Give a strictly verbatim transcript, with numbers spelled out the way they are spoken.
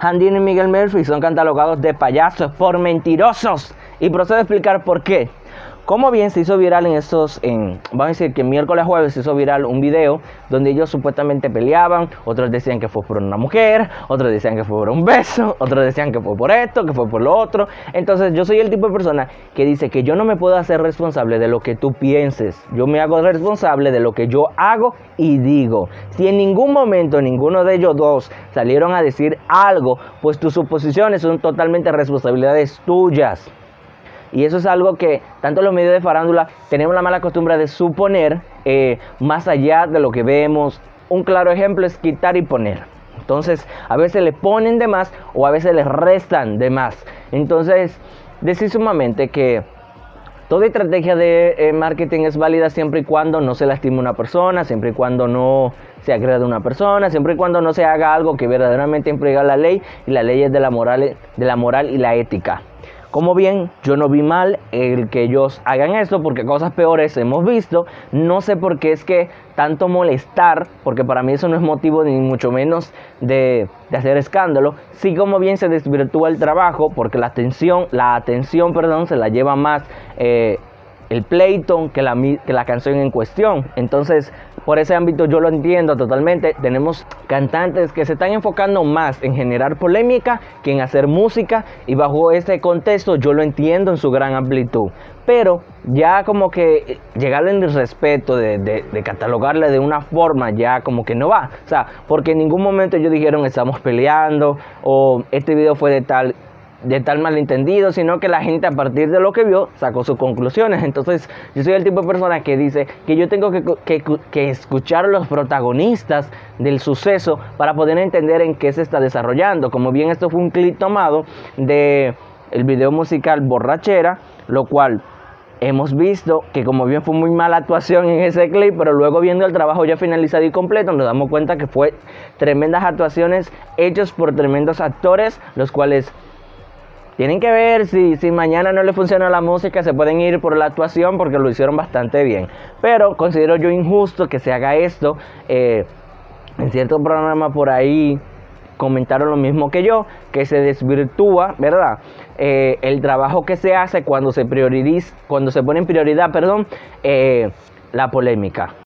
Handine y Miguel Murphy son catalogados de payasos por mentirosos. Y procedo a explicar por qué. Como bien se hizo viral en estos, en, vamos a decir que miércoles jueves se hizo viral un video donde ellos supuestamente peleaban, otros decían que fue por una mujer, otros decían que fue por un beso, otros decían que fue por esto, que fue por lo otro. Entonces yo soy el tipo de persona que dice que yo no me puedo hacer responsable de lo que tú pienses, yo me hago responsable de lo que yo hago y digo. Si en ningún momento ninguno de ellos dos salieron a decir algo, pues tus suposiciones son totalmente responsabilidades tuyas. Y eso es algo que tanto los medios de farándula tenemos la mala costumbre de suponer eh, más allá de lo que vemos. Un claro ejemplo es quitar y poner. Entonces a veces le ponen de más o a veces le restan de más. Entonces decir sumamente que toda estrategia de eh, marketing es válida siempre y cuando no se lastime una persona, siempre y cuando no se agreda a una persona, siempre y cuando no se haga algo que verdaderamente implica la ley, y la ley es de la moral, de la moral y la ética. Como bien, yo no vi mal el que ellos hagan esto, porque cosas peores hemos visto. No sé por qué es que tanto molestar, porque para mí eso no es motivo ni mucho menos de, de hacer escándalo. Sí, como bien se desvirtúa el trabajo, porque la atención, la atención, perdón, se la lleva más eh, el pleito que la, que la canción en cuestión. Entonces, por ese ámbito yo lo entiendo totalmente. Tenemos cantantes que se están enfocando más en generar polémica que en hacer música, y bajo ese contexto yo lo entiendo en su gran amplitud. Pero ya como que llegarle en el respeto de, de, de catalogarle de una forma ya como que no va. O sea, porque en ningún momento ellos dijeron estamos peleando o este video fue de tal de tal malentendido, sino que la gente a partir de lo que vio sacó sus conclusiones. Entonces yo soy el tipo de persona que dice que yo tengo que, que, que escuchar a los protagonistas del suceso para poder entender en qué se está desarrollando. Como bien esto fue un clip tomado de el video musical Borrachera, lo cual hemos visto que como bien fue muy mala actuación en ese clip, pero luego viendo el trabajo ya finalizado y completo nos damos cuenta que fue tremendas actuaciones hechas por tremendos actores, los cuales tienen que ver si, si mañana no le funciona la música, se pueden ir por la actuación porque lo hicieron bastante bien. Pero considero yo injusto que se haga esto. Eh, en cierto programa por ahí comentaron lo mismo que yo, que se desvirtúa, ¿verdad? Eh, el trabajo que se hace cuando se prioriza, cuando se pone en prioridad, perdón, eh, la polémica.